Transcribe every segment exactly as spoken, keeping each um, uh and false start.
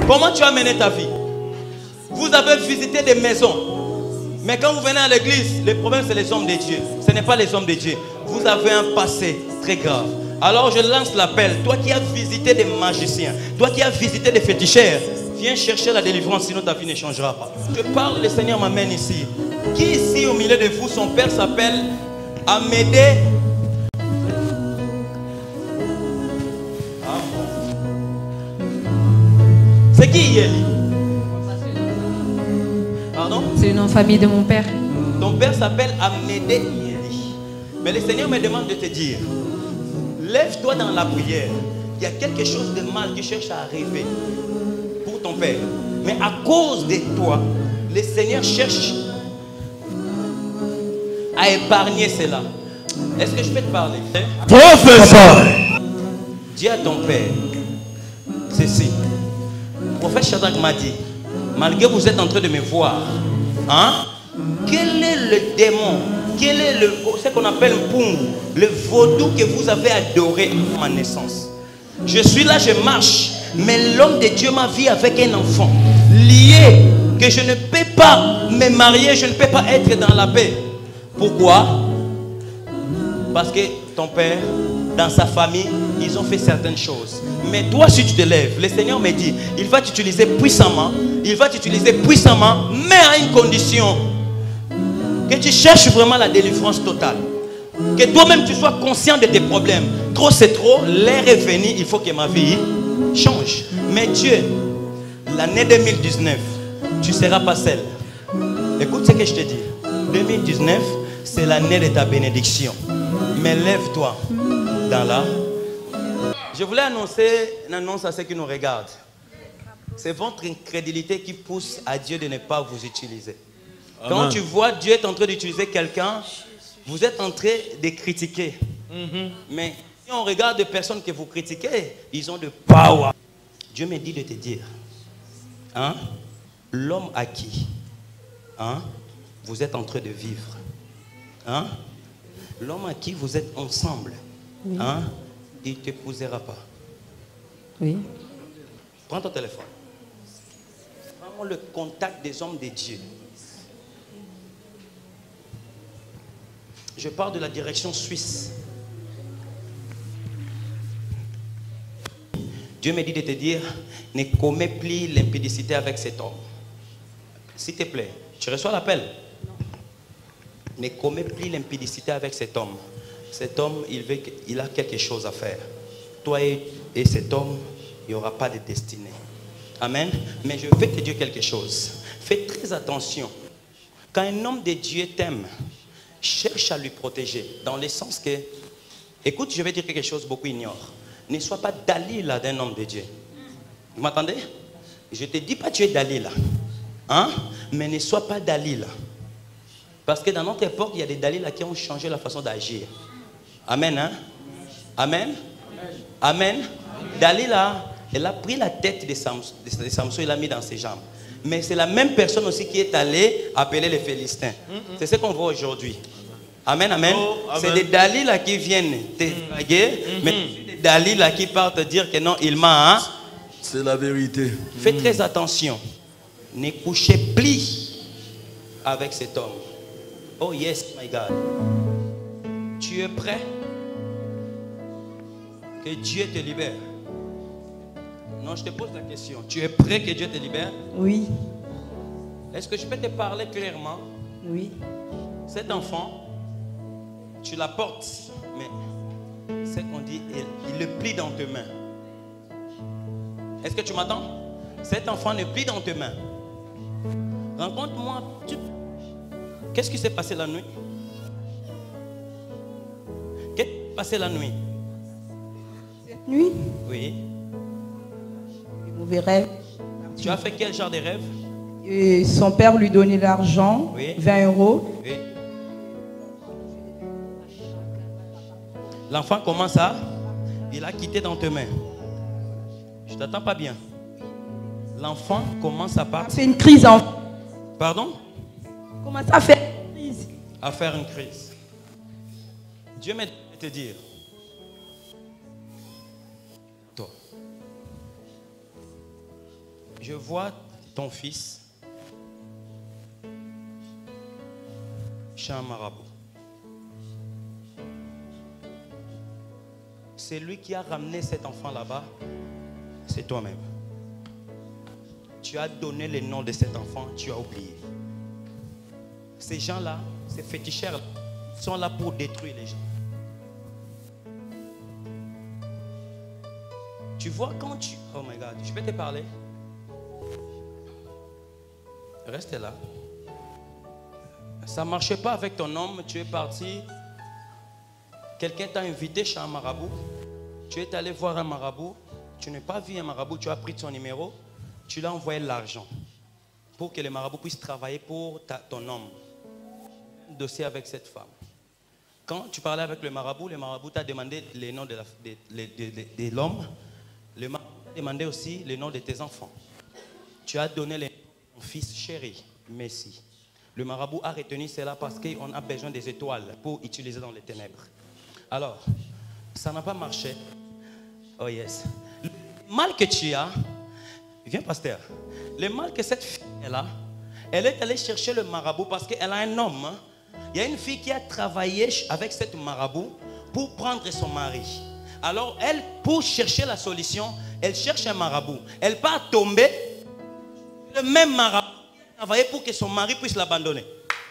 Comment tu as mené ta vie? Vous avez visité des maisons. Mais quand vous venez à l'église, le problème c'est les hommes de Dieu. Ce n'est pas les hommes de Dieu. Vous avez un passé très grave. Alors je lance l'appel. Toi qui as visité des magiciens, toi qui as visité des féticheurs, viens chercher la délivrance, sinon ta vie ne changera pas. Je parle, le Seigneur m'amène ici. Qui ici au milieu de vous, son père s'appelle Amédée? C'est qui Yéli? Pardon? C'est le nom de famille de mon père. Ton père s'appelle Amédée Yéli. Mais le Seigneur me demande de te dire, lève-toi dans la prière. Il y a quelque chose de mal qui cherche à arriver pour ton père. Mais à cause de toi, le Seigneur cherche à épargner cela. Est-ce que je peux te parler? Professeur, dis à ton père ceci. Le prophète Shadrach m'a dit, malgré que vous êtes en train de me voir, hein, quel est le démon, quel est le, ce qu'on appelle Pung, le vaudou que vous avez adoré à ma naissance? Je suis là, je marche, mais l'homme de Dieu m'a vu avec un enfant lié, que je ne peux pas me marier, je ne peux pas être dans la paix. Pourquoi? Parce que ton père, dans sa famille, ils ont fait certaines choses. Mais toi, si tu te lèves, le Seigneur me dit, il va t'utiliser puissamment, il va t'utiliser puissamment, mais à une condition, que tu cherches vraiment la délivrance totale. Que toi-même tu sois conscient de tes problèmes. Trop c'est trop, l'heure est venue, il faut que ma vie change. Mais Dieu, l'année deux mille dix-neuf, tu ne seras pas seul. Écoute ce que je te dis. deux mille dix-neuf, c'est l'année de ta bénédiction. Mais lève-toi dans la... Je voulais annoncer une annonce à ceux qui nous regardent. C'est votre incrédulité qui pousse à Dieu de ne pas vous utiliser. Amen. Quand tu vois Dieu est en train d'utiliser quelqu'un, vous êtes en train de critiquer. Mm-hmm. Mais si on regarde des personnes que vous critiquez, ils ont de power. Dieu me dit de te dire, hein, l'homme à qui, hein, vous êtes en train de vivre, hein, l'homme à qui vous êtes ensemble, oui. Hein, il ne t'épousera pas. Oui. Prends ton téléphone. Prends le contact des hommes de Dieu. Je parle de la direction suisse. Dieu me dit de te dire, ne commets plus l'impudicité avec cet homme. S'il te plaît, tu reçois l'appel? Ne commets plus l'impudicité avec cet homme. Cet homme, il, veut, il a quelque chose à faire. Toi et, et cet homme, il n'y aura pas de destinée. Amen. Mais je vais te dire quelque chose. Fais très attention. Quand un homme de Dieu t'aime, cherche à lui protéger. Dans le sens que, écoute, je vais dire quelque chose que beaucoup ignorent. Ne sois pas Dalila d'un homme de Dieu. Vous m'entendez? Je ne te dis pas tu es Dalila. Hein? Mais ne sois pas Dalila. Parce que dans notre époque, il y a des Dalila qui ont changé la façon d'agir. Amen. Hein? Amen. Amen. Amen. Dalila, elle a pris la tête de Samson, de Samson et l'a mis dans ses jambes. Mais c'est la même personne aussi qui est allée appeler les Philistins. Mm-hmm. C'est ce qu'on voit aujourd'hui. Amen, amen. Oh, amen. C'est des Dalila qui viennent te draguer, mm-hmm. mais des Dalila qui partent dire que non, il m'a... Hein? C'est la vérité. Fais mm-hmm. très attention. Ne couchez plus avec cet homme. Oh yes, my God. Tu es prêt? Que Dieu te libère. Non, je te pose la question. Tu es prêt que Dieu te libère? Oui. Est-ce que je peux te parler clairement? Oui. Cet enfant, tu la portes, mais c'est qu'on dit, il, il le plie dans tes mains. Est-ce que tu m'entends? Cet enfant ne plie dans tes mains. Rencontre-moi. Tu... Qu'est-ce qui s'est passé la nuit? Qu'est-ce qui s'est passé la nuit? Cette nuit? Oui. Mauvais rêve. Tu as fait quel genre de rêve? Et son père lui donnait l'argent, oui. vingt euros. Oui. L'enfant commence à... Il a quitté dans tes mains. Je ne t'attends pas bien. L'enfant commence à partir. C'est une crise en... Pardon? Comment ça fait une crise? À faire une crise. Dieu m'a dit de te dire. Toi. Je vois ton fils chez un marabout. C'est lui qui a ramené cet enfant là-bas. C'est toi-même. Tu as donné le nom de cet enfant, tu as oublié. Ces gens-là, ces féticheurs, sont là pour détruire les gens. Tu vois quand tu... Oh my God, je vais te parler. Reste là. Ça ne marchait pas avec ton homme, tu es parti. Quelqu'un t'a invité chez un marabout. Tu es allé voir un marabout. Tu n'as pas vu un marabout, tu as pris son numéro. Tu l'as envoyé l'argent pour que le marabout puisse travailler pour ta, ton homme. Dossier avec cette femme. Quand tu parlais avec le marabout, le marabout t'a demandé les noms de, la, de, de, de, de, de l'homme. Le marabout t'a demandé aussi les noms de tes enfants. Tu as donné les noms de ton fils chéri, Messi. Le marabout a retenu cela parce qu'on a besoin des étoiles pour utiliser dans les ténèbres. Alors, ça n'a pas marché. Oh yes. Le mal que tu as, viens pasteur, le mal que cette fille a, elle est allée chercher le marabout parce qu'elle a un homme. Hein. Il y a une fille qui a travaillé avec cette marabout pour prendre son mari. Alors elle, pour chercher la solution, elle cherche un marabout. Elle part tomber, le même marabout qui a travaillé pour que son mari puisse l'abandonner.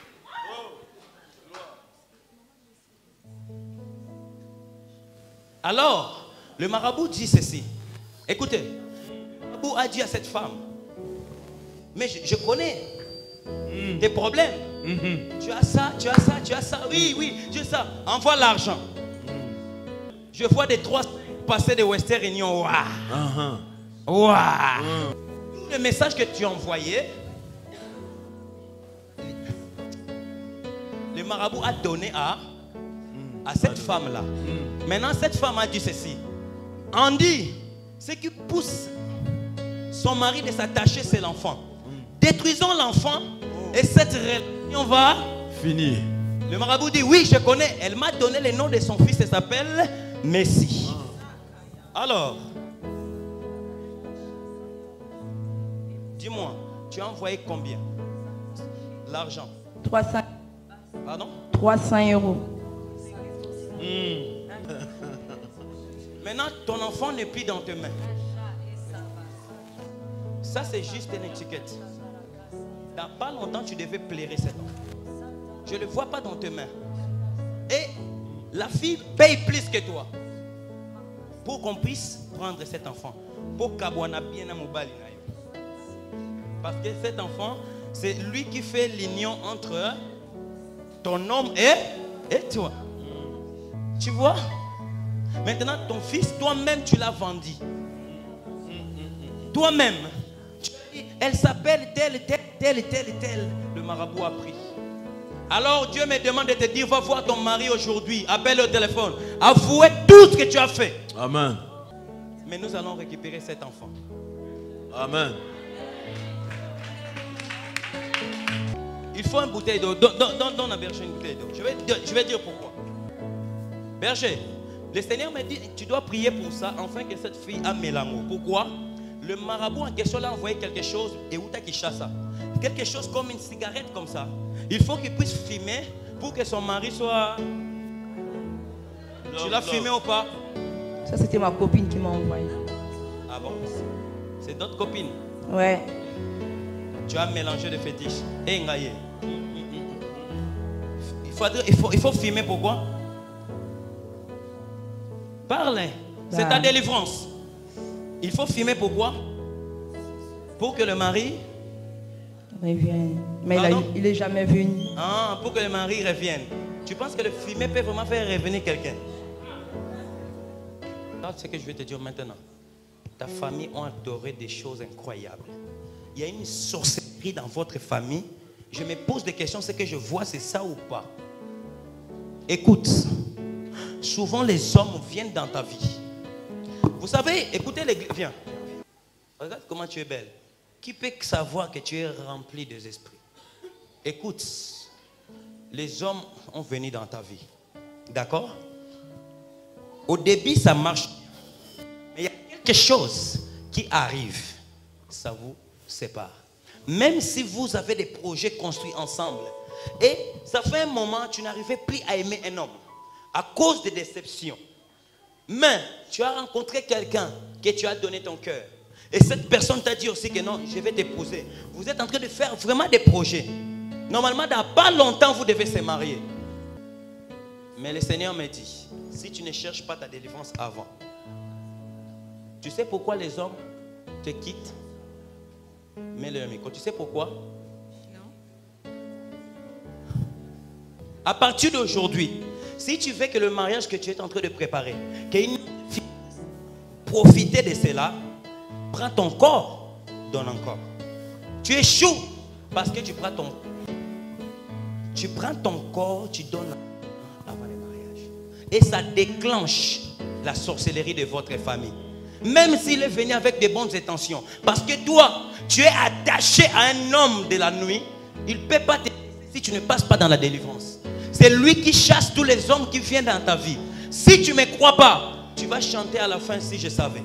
Alors, le marabout dit ceci. Écoutez, le marabout a dit à cette femme, mais je, je connais mm. tes problèmes. Mm-hmm. Tu as ça, tu as ça, tu as ça. Oui, oui, tu as ça. Envoie l'argent. Mm. Je vois des trois passer de Western Union. Waouh. Uh-huh. Waouh. Uh-huh. Le message que tu as envoyé, le marabout a donné à, à cette femme-là. Mm. Maintenant, cette femme a dit ceci. Andy, ce qui pousse son mari de s'attacher, c'est l'enfant. Mm. Détruisons l'enfant et cette relation va finir. Le marabout dit, oui, je connais. Elle m'a donné le nom de son fils, elle s'appelle Messi. Ah. Alors, dis-moi, tu as envoyé combien? L'argent? trois cents. Pardon? trois cents euros. Mm. Maintenant, ton enfant n'est plus dans tes mains. Ça, c'est juste une étiquette. Dans pas longtemps, tu devais plairer cet enfant. Je ne le vois pas dans tes mains. Et la fille paye plus que toi pour qu'on puisse prendre cet enfant. Pour qu'Abouana bien à Moubali. Parce que cet enfant, c'est lui qui fait l'union entre ton homme et, et toi. Tu vois? Maintenant, ton fils, toi-même, tu l'as vendu. Toi-même. Elle s'appelle telle, telle, telle, telle, telle. Le marabout a pris. Alors Dieu me demande de te dire, va voir ton mari aujourd'hui. Appelle au téléphone. Avouez tout ce que tu as fait. Amen. Mais nous allons récupérer cet enfant. Amen. Il faut une bouteille d'eau. Donne, donne, donne à Berger une bouteille d'eau. Je vais, je vais dire pourquoi. Berger, le Seigneur m'a dit, tu dois prier pour ça, afin que cette fille a mélango. Pourquoi? Le marabout en question l'a envoyé quelque chose, et où t'as qui chasse ça? Quelque chose comme une cigarette comme ça. Il faut qu'il puisse fumer pour que son mari soit... Non, tu l'as fumé ou pas? Ça, c'était ma copine qui m'a envoyé. Ah bon? C'est d'autres copines? Ouais. Tu as mélangé de fétiches. Et ngaye. Il faut, il faut, il faut fumer, pourquoi? Parle. C'est ta délivrance. Il faut fumer, pourquoi? Pour que le mari revienne. Mais il n'est jamais venu. Ah, pour que le mari revienne. Tu penses que le fumer peut vraiment faire revenir quelqu'un? Regarde ce que je vais te dire maintenant. Ta famille a adoré des choses incroyables. Il y a une sorcellerie dans votre famille. Je me pose des questions, ce que je vois, c'est ça ou pas? Écoute, souvent les hommes viennent dans ta vie. Vous savez, écoutez l'église, viens. Regarde comment tu es belle. Qui peut savoir que tu es rempli des esprits? Écoute, les hommes ont venu dans ta vie. D'accord? Au début, ça marche. Mais il y a quelque chose qui arrive. Ça vous sépare. Même si vous avez des projets construits ensemble, et ça fait un moment, tu n'arrivais plus à aimer un homme à cause des déceptions. Mais tu as rencontré quelqu'un que tu as donné ton cœur. Et cette personne t'a dit aussi que non, je vais t'épouser. Vous êtes en train de faire vraiment des projets. Normalement, dans pas longtemps, vous devez se marier. Mais le Seigneur me dit, si tu ne cherches pas ta délivrance avant, tu sais pourquoi les hommes te quittent? Mets-le au micro. Tu sais pourquoi? Non. À partir d'aujourd'hui, si tu veux que le mariage que tu es en train de préparer, qu'une fille profite de cela, prends ton corps, donne encore. Tu échoues parce que tu prends ton tu prends ton corps, tu donnes avant le mariage. Et ça déclenche la sorcellerie de votre famille. Même s'il est venu avec de bonnes intentions. Parce que toi, tu es attaché à un homme de la nuit. Il ne peut pas te laisser si tu ne passes pas dans la délivrance. C'est lui qui chasse tous les hommes qui viennent dans ta vie. Si tu ne me crois pas, tu vas chanter à la fin si je savais.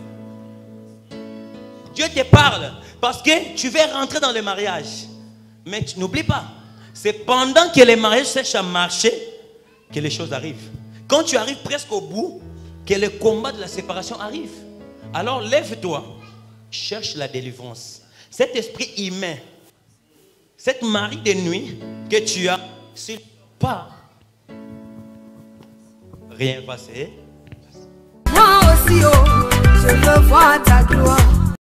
Dieu te parle parce que tu veux rentrer dans le mariage. Mais n'oublie pas, c'est pendant que le mariage cherche à marcher que les choses arrivent. Quand tu arrives presque au bout, que le combat de la séparation arrive. Alors lève-toi, cherche la délivrance. Cet esprit humain, cette mari de nuit que tu as, s'il part, rien va se. Moi aussi, oh, je veux voir ta gloire.